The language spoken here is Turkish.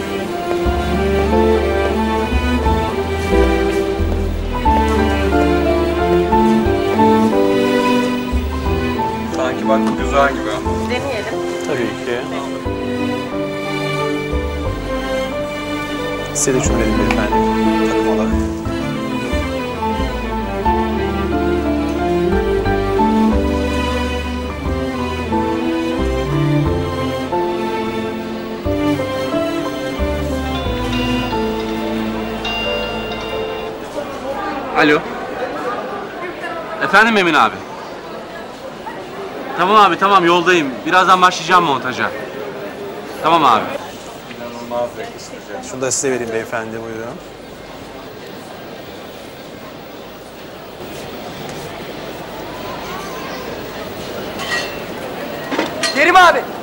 Sanki bak güzel gibi. Deneyelim. Tabii ki. Size de şunu verin beyefendi. Takım olarak. Alo. Efendim Emin abi. Tamam abi, tamam yoldayım. Birazdan başlayacağım montaja. Tamam abi. İnanılmaz yakıştıracak. Şunu da size vereyim beyefendi, buyurun. Kerim abi,